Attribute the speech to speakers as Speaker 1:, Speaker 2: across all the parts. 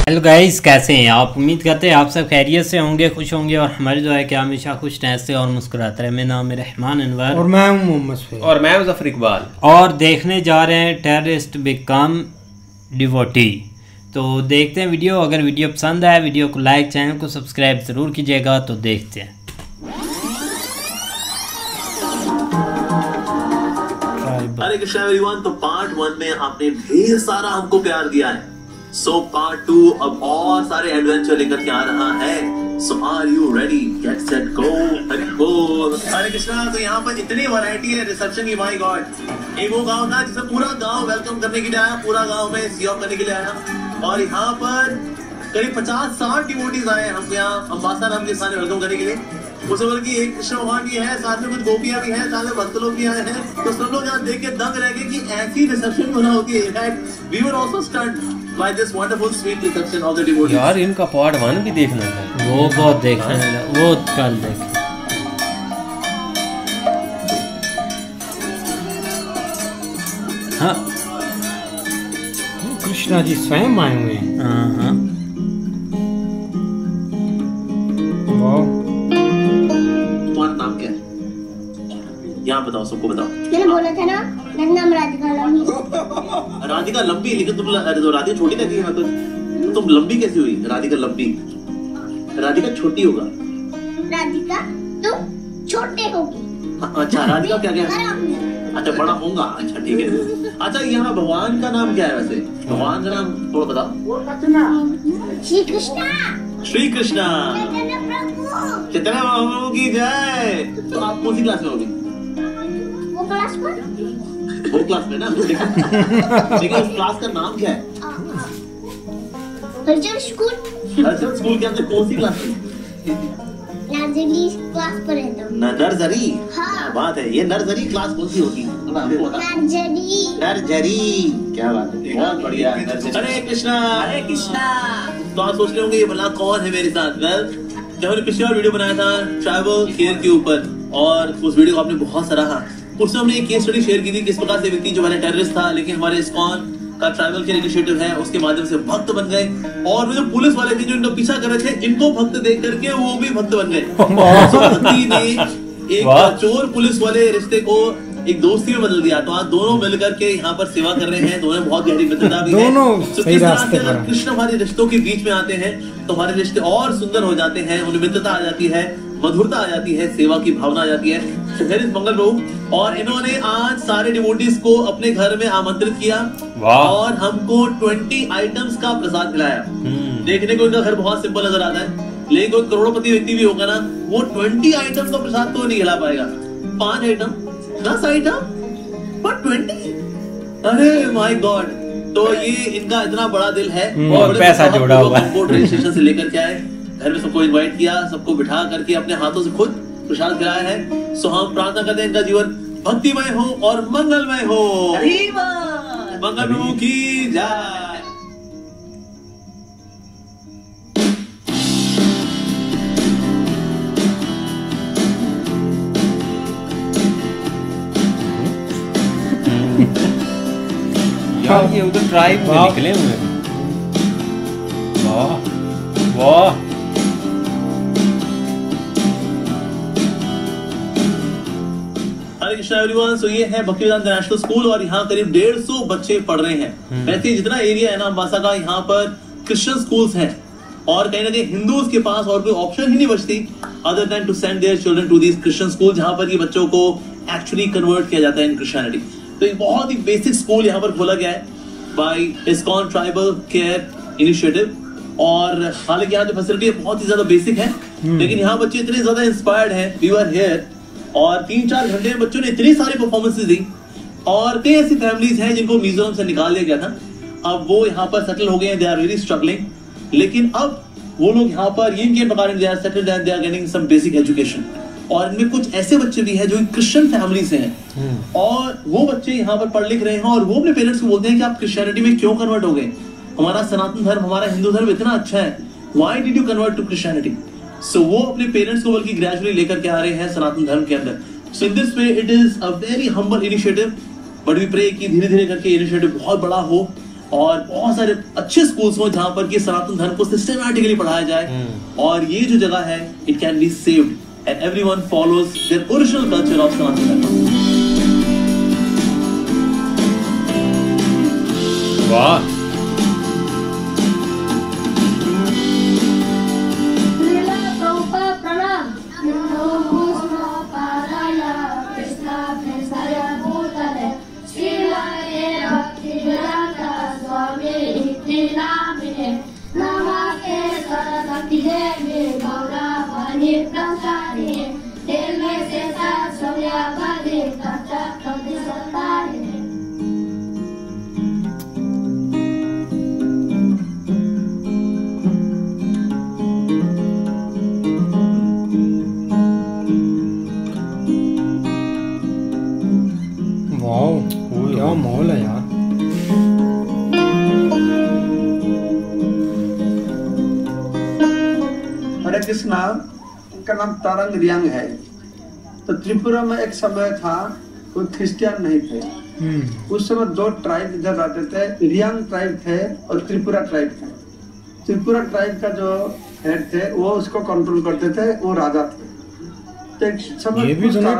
Speaker 1: Hello guys, कैसे हैं आप? उम्मीद करते हैं आप सब खैरियत से होंगे, खुश होंगे और हमारी जो है कि हमेशा खुश रहते और मुस्कुराते रहे। मेरा नाम है रहमान अनवर
Speaker 2: और मैं हूं मोहम्मद सफीर
Speaker 3: और मैं मुजफ्फर इकबाल
Speaker 1: और देखने जा रहे हैं टेररिस्ट बिकम डिवोटी। तो देखते हैं वीडियो। अगर वीडियो पसंद आए वीडियो को लाइक, चैनल को सब्सक्राइब ज़रूर कीजिएगा। तो देखते हैं।
Speaker 4: हरे कृष्णा एवरीवन। तो पार्ट 1 में आपने ढेर सारा हमको प्यार दिया है, सो पार्ट 2 अब और सारे एडवेंचर लेकर के आ रहा है। So are you ready? Get set go. Hare Krishna. तो यहाँ पर इतनी वैरायटी है रिसेप्शन की, माय गॉड। एक वो गांव था जिसे पूरा गांव वेलकम करने के लिए आया, पूरा गांव में सी ऑफ करने के लिए आया। और यहाँ पर करीब 50-60 डिवोटीज आए हमको यहाँ अम्बासर हम के साथ वेलकम करने के लिए। उसे बल्कि एक कृष्ण भगवान भी है, साथ में कुछ गोपियां भी हैं, साथ में भक्त लोग भी आए हैं। तो सब लोग यहाँ देख के दंग रह गए कि ऐसी रिसेप्शन होना होती है। In fact we were also stunned by this wonderful sweet reception of the devotees.
Speaker 3: यार इनका पार्ट 1 भी देखना है।
Speaker 1: वो बहुत देखने वाला, वो कल देखें। हाँ,
Speaker 2: कृष्णा जी स्वयं आए हुए हैं।
Speaker 1: हाँ।
Speaker 4: तुम्हारा नाम क्या है? यहाँ बताओ, सबको बताओ।
Speaker 5: मैंने बोला था ना, मेरा नाम राधिका लंबी।
Speaker 4: राधिका लंबी? लेकिन तुम राधिका छोटी लगी है। तो तुम लंबी कैसी हुई? राधिका लंबी, राधिका छोटी होगा।
Speaker 5: राधिका तुम छोटे होगी।
Speaker 4: अच्छा, राधिका क्या क्या? अच्छा, बड़ा होगा। अच्छा ठीक है। अच्छा, यहाँ भगवान का नाम क्या है वैसे? भगवान का नाम थोड़ा बताओ।
Speaker 5: श्री कृष्णा।
Speaker 4: श्री कृष्णा
Speaker 5: चैतन्य प्रभु।
Speaker 4: चैतन्य प्रभु की जय। तो आप कौन सी क्लास में होगी?
Speaker 5: वो क्लास पर?
Speaker 4: वो क्लास में ना। लेकिन उस क्लास का नाम क्या है?
Speaker 5: हरिजन स्कूल।
Speaker 4: हरिजन स्कूल के अंदर कौन सी क्लास में?
Speaker 5: नर्सरी क्लास पर रहता हूँ।
Speaker 4: नर्सरी?
Speaker 5: हाँ।
Speaker 4: क्या बात है। ये नर्सरी क्लास कौन सी होगी?
Speaker 5: नर्सरी।
Speaker 4: नर्सरी, क्या बात है, बहुत बढ़िया। हरे कृष्णा। हरे कृष्णा। तो आप सोच रहे होंगे ये भला कौन है मेरे साथ? वेल, जब हमने पिछली बार वीडियो बनाया था ट्राइबल केयर के ऊपर और उस वीडियो को आपने बहुत सराहा, उसमें हमने एक केस स्टडी शेयर की थी किस प्रकार से व्यक्ति जो हमारे टेररिस्ट था लेकिन हमारे इस्कॉन का ट्राइबल केयर इनिशिएटिव है उसके माध्यम से भक्त बन गए। और वो जो पुलिस वाले थे जो इनको पीछा कर रहे थे, इनको भक्त देख करके वो भी भक्त बन गए। भक्ति ने एक चोर पुलिस वाले रिश्ते को एक दोस्ती में बदल दिया। तो आज दोनों मिलकर के यहाँ पर सेवा कर रहे हैं। दोनों बहुत गहरी मित्रता भी है।
Speaker 2: दोनों
Speaker 4: तो
Speaker 2: सही रास्ते पर।
Speaker 4: कृष्ण हमारे रिश्तों के बीच में आते हैं तो हमारे रिश्ते और सुंदर हो जाते हैं, उनमें मित्रता आ जाती है, मधुरता आ जाती है, सेवा की भावना आ जाती है। मंगल प्रभु और इन्होंने आज सारे डिवोटीज को अपने घर में आमंत्रित किया और हमको 20 आइटम्स का प्रसाद खिलाया। देखने को इनका घर बहुत सिंपल नजर आता है, लेकिन कोई करोड़पति व्यक्ति भी होगा ना, वो 20 आइटम्स का प्रसाद तो नहीं खिला पाएगा। 5 आइटम, 10 आइटम, पर 20। अरे माय गॉड। तो ये इनका इतना बड़ा दिल है
Speaker 1: और पैसा जोड़ा हुआ है।
Speaker 4: ट्रेन स्टेशन से लेकर के आए, घर में सबको इनवाइट किया, सबको बिठा करके अपने हाथों से खुद प्रसाद खिलाया है। सो हम प्रार्थना करते हैं इनका जीवन भक्तिमय हो और मंगलमय हो। मंगल प्रभु की जय।
Speaker 3: यार ये उधर ट्राइब में निकले हुए हैं। वाह वाह।
Speaker 4: हरे कृष्णा एवरीवन। सो ये है भक्ति वेदांत इंटरनेशनल स्कूल और यहाँ करीब 150 बच्चे पढ़ रहे हैं। वैसे जितना एरिया है ना अम्बासा का, यहाँ पर क्रिश्चियन स्कूल्स हैं और कहीं ना कहीं हिंदूज के पास और कोई ऑप्शन ही नहीं बचती other than to send their children to these Christian school, जहाँ पर ये बच्चों को एक्चुअली कन्वर्ट किया जाता है इन क्रिश्चियनिटी। तो एक बहुत ही बेसिक स्कूल यहाँ पर खोला गया है by ISKCON tribal care initiative. और हालांकि यहाँ जो फैसिलिटी है बहुत ही ज्यादा बेसिक है, लेकिन यहाँ बच्चे इतने ज्यादा इंस्पायर्ड हैं। वी वर हियर और 3-4 घंटे में बच्चों ने इतनी सारी परफॉर्मेंसेस दी। और कई ऐसी फैमिलीज हैं जिनको मिजोरम से निकाल दिया गया था, अब वो यहाँ पर सेटल हो गए हैं। दे आर वेरी स्ट्रगलिंग, लेकिन अब वो लोग यहाँ पर इनके प्रकार they are settled and they are getting some basic education. और इनमें कुछ ऐसे बच्चे भी हैं जो क्रिश्चियन फैमिली से हैं और वो बच्चे यहाँ पर पढ़ लिख रहे हैं और वो अपने पेरेंट्स को बोलते हैं कि आप क्रिश्चियनिटी में क्यों कन्वर्ट हो गए? हमारा सनातन धर्म, हमारा हिंदू धर्म इतना अच्छा है, why did you convert to Christianity? So वो अपने पेरेंट्स को बल्कि ग्रेजुअली लेकर के आ रहे हैं सनातन धर्म के अंदर। So in this way it is a very humble initiative, but we pray कि धीरे धीरे करके इनिशिएटिव बहुत बड़ा हो और बहुत सारे अच्छे स्कूल्स हो जहां पर कि सनातन धर्म को सिस्टमैटिकली पढ़ाया जाए और ये जो जगह है it can be saved and everyone follows their original culture of Sanatan Dharma.
Speaker 1: वाह
Speaker 2: क्या माहौल है यार।
Speaker 6: हरे कृष्णा, इनका नाम तारंग रियांग है। तो त्रिपुरा में एक समय था कोई क्रिश्चियन नहीं थे। उस समय दो ट्राइब इधर रहते थे, रियांग ट्राइब थे और त्रिपुरा ट्राइब थे। त्रिपुरा ट्राइब का जो हेड थे वो उसको कंट्रोल करते थे, वो राजा थे।
Speaker 2: ये भी तो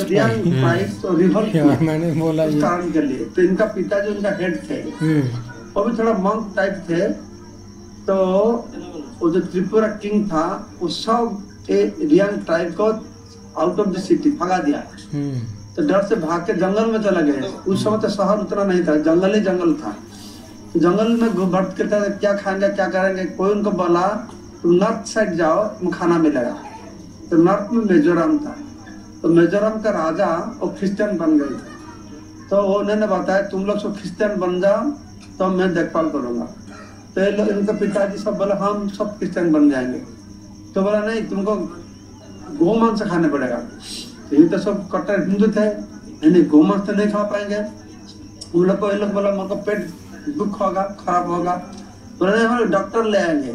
Speaker 2: मैंने बोला
Speaker 6: उस कारण के लिए तो इनका पिता जो इनका हेड थे वो भी थोड़ा मंक टाइप थे। तो वो जो त्रिपुरा किंग था वो सब रियांग ट्राइब को आउट ऑफ द सिटी भगा दिया। तो डर से भाग के जंगल में चला गए। उस समय तो शहर उतना नहीं था, जंगल ही जंगल था। तो जंगल में भटकते थे, क्या खाएंगे क्या करेंगे। कोई उनको बोला तुम नॉर्थ साइड जाओ, खाना मिलेगा। तो नॉर्थ में मिजोरम था। तो मिजोरम का राजा वो क्रिश्चियन बन गए थे। तो उन्होंने बताया तुम लोग सब क्रिश्चियन बन जाओ तो मैं देखभाल करूंगा। तो ये लोग इनके पिताजी सब बोले हम सब क्रिश्चियन बन जाएंगे। तो बोला नहीं, तुमको गोमांस खाने पड़ेगा। तो ये तो सब कट्टर हिंदू थे, नहीं गोमांस तो नहीं खा पाएंगे। उन लोग को ये लोग बोला मेरे पेट दुख होगा, खराब होगा। बोले हम डॉक्टर ले आएंगे,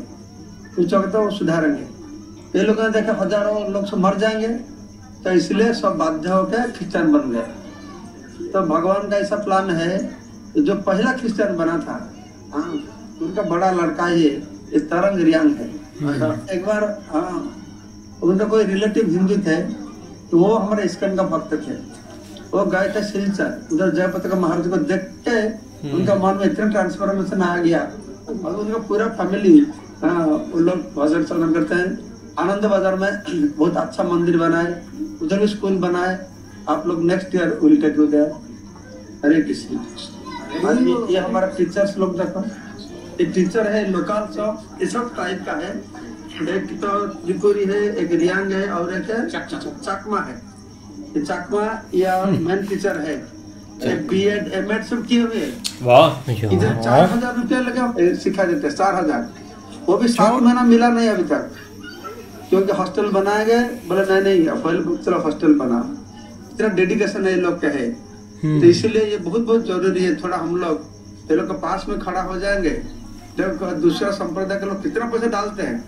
Speaker 6: तो वो सुधारेंगे। ये लोगों ने देखा हजारों लोग सब मर जाएंगे, तो इसलिए सब बाध्य होकर क्रिश्चियन बन गए। तो भगवान का ऐसा प्लान है, जो पहला क्रिश्चियन बना था उनका बड़ा लड़का ये तारंग रियांग है। एक बार उनका कोई रिलेटिव हिंदू थे, तो वो हमारे इस्कॉन का भक्त थे। वो गए थे सिलचर, उधर जयपति का महाराज को देख के उनका मन में इतना ट्रांसफॉर्मेशन आ गया और उनका पूरा फैमिली वो लोग भजन चलन करते हैं। आनंद बाजार में बहुत अच्छा मंदिर बनाए, उधर भी स्कूल बनाए। आप लोग next year will take you there. Hare Krishna. ये हमारा टीचर्स लोग देखो, ये टीचर है लोकल सब, ये सब टाइप का है। एक तो त्रिपुरी है, एक रियांग है और एक चकमा है। ये चकमा या मेन टीचर है, बीएड एमएड सब किए हुए हैं।
Speaker 1: वाह,
Speaker 6: इधर 4000 रुपया लगे सिखा देते, 4000। वो भी 7 महीना मिला नहीं अभी तक, क्योंकि हॉस्टल बनाए गए। बोले नहीं पहले चलो हॉस्टल बना। इतना डेडिकेशन है ये लोग का है। तो इसीलिए ये बहुत जरूरी है। थोड़ा हम लोग ये लोग के पास में खड़ा हो जाएंगे। जब दूसरा संप्रदाय के लोग कितना पैसा डालते हैं,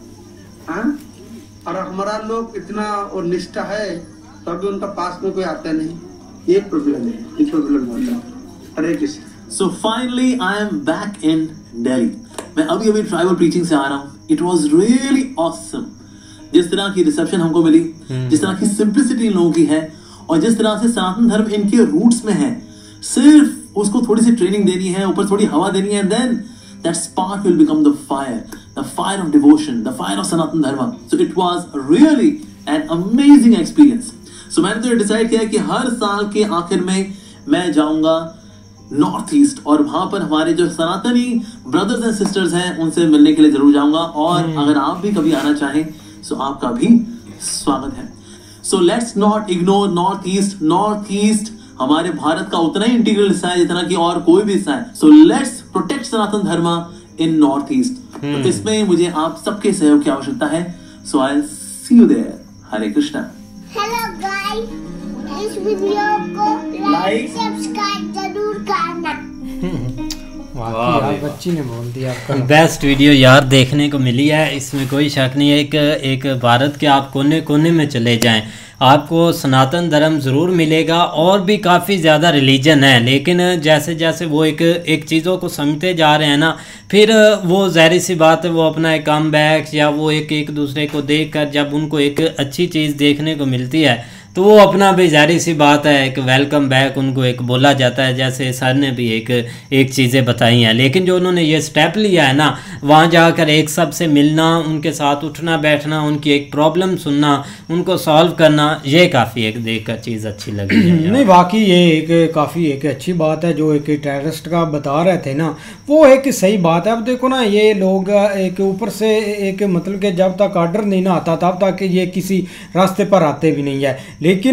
Speaker 6: और हमारा लोग इतना और निष्ठा है, तभी उनका पास में कोई आता नहीं। ये प्रॉब्लम है, ये प्रॉब्लम होता है। हरे Krishna.
Speaker 4: So finally I am back in Delhi. मैं अभी ट्राइबल प्रीचिंग से आ रहा हूँ। It was really awesome. जिस तरह की रिसेप्शन हमको मिली, जिस तरह की सिंप्लिसिटी इन लोगों की है, और जिस तरह से सनातन धर्म इनके रूट्स में है, सिर्फ उसको थोड़ी सी ट्रेनिंग देनी है, ऊपर थोड़ी हवा देनी है, then that spark will become the fire of devotion, the fire of Sanatan Dharma. So it was really an amazing experience. So मैंने तो डिसाइड किया कि हर साल के आखिर में मैं जाऊंगा नॉर्थ ईस्ट, और वहां पर हमारे जो सनातनी ब्रदर्स एंड सिस्टर्स हैं उनसे मिलने के लिए जरूर जाऊंगा। और अगर आप भी कभी आना चाहें सो आपका भी स्वागत है। So let's not ignore North East. North East हमारे भारत का उतना ही इंटीग्रल हिस्सा है जितना कि और कोई भी हिस्सा है। सो लेट्स प्रोटेक्ट सनातन धर्म इन नॉर्थ ईस्ट। तो इसमें मुझे आप सबके सहयोग की आवश्यकता है। So I will see you there. Hare Krishna.
Speaker 5: Hello guys, इस वीडियो को लाइक सब्सक्राइब जरूर करना।
Speaker 2: वाकई यार बच्ची ने बोल दिया आपका।
Speaker 1: बेस्ट वीडियो यार देखने को मिली है, इसमें कोई शक नहीं है। एक भारत के आप कोने कोने में चले जाएं, आपको सनातन धर्म ज़रूर मिलेगा, और भी काफ़ी ज़्यादा रिलीजन है, लेकिन जैसे जैसे वो एक चीज़ों को समझते जा रहे हैं ना, फिर वो ज़ाहिर सी बात है वो अपना एक कम बैक या वो एक दूसरे को देख कर जब उनको एक अच्छी चीज़ देखने को मिलती है तो वो अपना भी ज़ाहिर सी बात है एक वेलकम बैक उनको एक बोला जाता है, जैसे सर ने भी एक चीज़ें बताई हैं। लेकिन जो उन्होंने ये स्टेप लिया है ना, वहाँ जाकर एक सब से मिलना, उनके साथ उठना बैठना, उनकी एक प्रॉब्लम सुनना, उनको सॉल्व करना, ये काफ़ी एक देख कर चीज़ अच्छी लगी है।
Speaker 2: नहीं वाकई ये एक काफ़ी एक अच्छी बात है जो एक टेररिस्ट का बता रहे थे ना, वो एक सही बात है। अब देखो ना ये लोग एक ऊपर से एक मतलब कि जब तक ऑर्डर नहीं ना आता तब तक ये किसी रास्ते पर आते भी नहीं है, लेकिन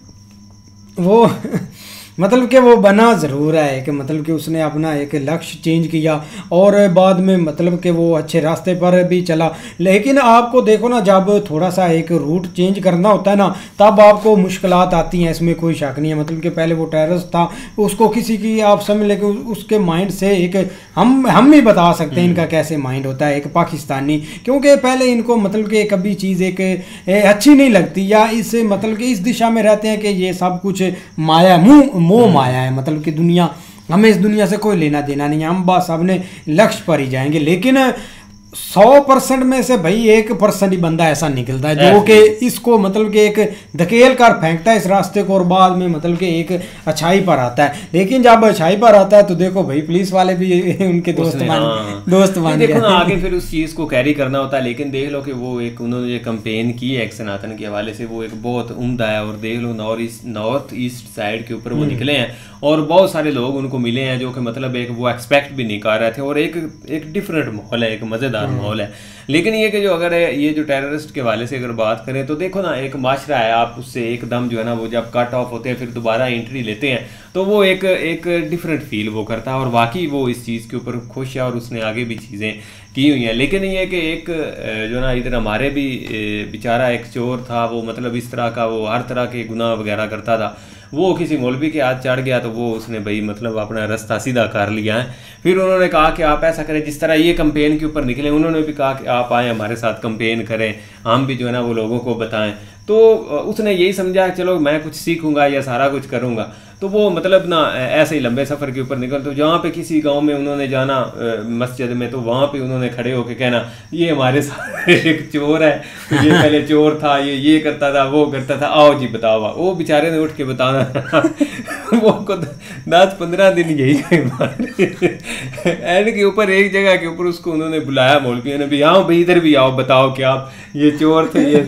Speaker 2: वो मतलब कि वो बना ज़रूर है कि मतलब कि उसने अपना एक लक्ष्य चेंज किया और बाद में मतलब कि वो अच्छे रास्ते पर भी चला। लेकिन आपको देखो ना जब थोड़ा सा एक रूट चेंज करना होता है ना तब आपको मुश्किलात आती हैं, इसमें कोई शक नहीं है। मतलब कि पहले वो टेररिस्ट था, उसको किसी की आप समझ लें कि उसके माइंड से एक हम ही बता सकते हैं इनका कैसे माइंड होता है एक पाकिस्तानी, क्योंकि पहले इनको मतलब कि कभी चीज़ एक अच्छी नहीं लगती या इस मतलब कि इस दिशा में रहते हैं कि ये सब कुछ माया मोह माया है, मतलब कि दुनिया हमें इस दुनिया से कोई लेना देना नहीं है, हम बस अपने लक्ष्य पर ही जाएंगे। लेकिन 100% में से भाई 1% ही बंदा ऐसा निकलता है जो कि इसको मतलब कि एक धकेल कर फेंकता है इस रास्ते को और बाद में मतलब कि एक अच्छाई पर आता है। लेकिन जब अच्छाई पर आता है तो देखो भाई पुलिस वाले भी उनके दोस्त मान
Speaker 3: देखो ना आगे फिर उस चीज़ को कैरी करना होता है। लेकिन देख लो कि वो एक उन्होंने जो कैंपेन की है एक सनातन के हवाले से वो एक बहुत उम्दा है। और देख लो नॉर्थ ईस्ट साइड के ऊपर वो निकले हैं और बहुत सारे लोग उनको मिले हैं जो कि मतलब एक वो एक्सपेक्ट भी नहीं कर रहे थे और एक डिफरेंट माहौल है, एक मज़ेदार माहौल है। लेकिन ये कि जो अगर ये जो टेररिस्ट के वाले से अगर बात करें तो देखो ना एक माशरा है, आप उससे एकदम जो है ना वो जब कट ऑफ होते हैं फिर दोबारा एंट्री लेते हैं तो वो एक डिफरेंट फील वो करता है और वाकई वो इस चीज़ के ऊपर खुश है और उसने आगे भी चीज़ें की हुई हैं। लेकिन ये कि एक जो ना इधर हमारे भी बेचारा एक चोर था, वो मतलब इस तरह का वो हर तरह के गुनाह वगैरह करता था, वो किसी मौलवी के हाथ चढ़ गया तो वो उसने भाई मतलब अपना रास्ता सीधा कर लिया है। फिर उन्होंने कहा कि आप ऐसा करें जिस तरह ये कैंपेन के ऊपर निकले, उन्होंने भी कहा कि आप आए हमारे साथ कैंपेन करें, हम भी जो है ना वो लोगों को बताएं। तो उसने यही समझा चलो मैं कुछ सीखूंगा या सारा कुछ करूंगा, तो वो मतलब ना ऐसे ही लंबे सफ़र के ऊपर निकल। तो जहाँ पे किसी गांव में उन्होंने जाना मस्जिद में, तो वहाँ पे उन्होंने खड़े होकर कहना ये हमारे साथ एक चोर है, तो ये पहले चोर था, ये करता था वो करता था, आओ जी बताओ। वो बेचारे ने उठ के बताना वो को 10-15 दिन यही एंड के ऊपर एक जगह के ऊपर उसको उन्होंने बुलाया मौलवियों ने भी, आओ भाई इधर भी आओ बताओ कि आप ये चोर थे ये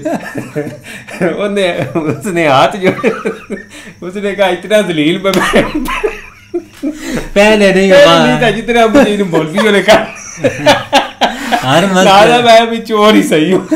Speaker 3: उसने हाथ जोड़े, उसने कहा इतना जलील में
Speaker 1: पहले नहीं
Speaker 3: था जितना मुझे इन मौलवियों ने कहा दादा मैं भी चोर ही सही हूँ।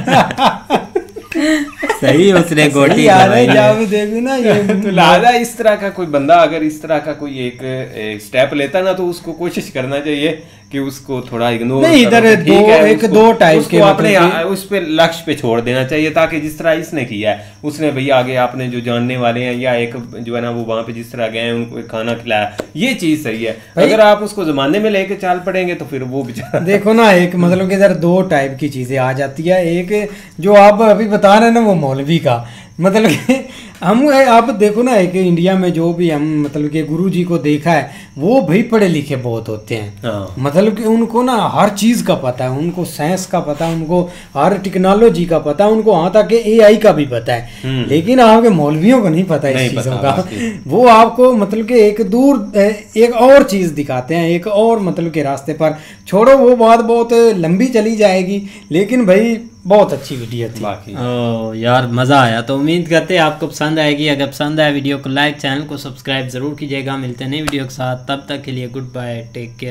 Speaker 1: सही उसने गोटी
Speaker 2: देखी ना ये
Speaker 3: तो लादा इस तरह का कोई बंदा अगर इस तरह का कोई एक स्टेप लेता ना तो उसको कोशिश करना चाहिए कि उसको थोड़ा इग्नोर
Speaker 2: नहीं, इधर दो टाइप के
Speaker 3: अपने उस पे लक्ष्य पे छोड़ देना चाहिए, ताकि जिस तरह इसने किया है उसने भाई आगे आपने जो जानने वाले हैं या एक जो है ना वो वहाँ पे जिस तरह गए हैं उनको खाना खिलाया, ये चीज़ सही है। अगर आप उसको जमाने में लेके चाल पड़ेंगे तो फिर वो बेचारा
Speaker 2: देखो ना एक मतलब कि इधर दो टाइप की चीज़ें आ जाती है। एक जो आप अभी बता रहे हैं ना वो मौलवी का, मतलब कि हम आप देखो ना एक इंडिया में जो भी हम मतलब कि गुरु जी को देखा है वो भाई पढ़े लिखे बहुत होते हैं, मतलब कि उनको ना हर चीज़ का पता है, उनको साइंस का पता है, उनको हर टेक्नोलॉजी का पता है, उनको वहाँ तक AI का भी पता है। लेकिन आपके मौलवियों को नहीं पता इस चीज़ों का। वो आपको मतलब कि एक और चीज़ दिखाते हैं, एक और मतलब के रास्ते पर। छोड़ो वो बात बहुत लंबी चली जाएगी, लेकिन भाई बहुत अच्छी वीडियो थी।
Speaker 1: यार मज़ा आया। तो उम्मीद करते हैं आपको पसंद आएगी। अगर पसंद आए वीडियो को लाइक, चैनल को सब्सक्राइब ज़रूर कीजिएगा। मिलते हैं नई वीडियो के साथ, तब तक के लिए गुड बाय, टेक केयर।